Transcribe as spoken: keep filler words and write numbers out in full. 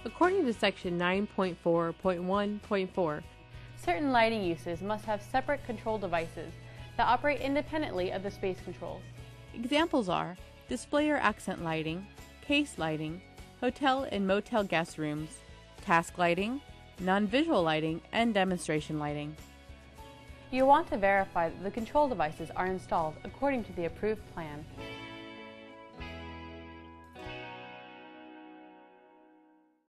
According to Section nine point four point one point four, certain lighting uses must have separate control devices that operate independently of the space controls. Examples are display or accent lighting, case lighting, hotel and motel guest rooms, task lighting, non-visual lighting, and demonstration lighting. You want to verify that the control devices are installed according to the approved plan.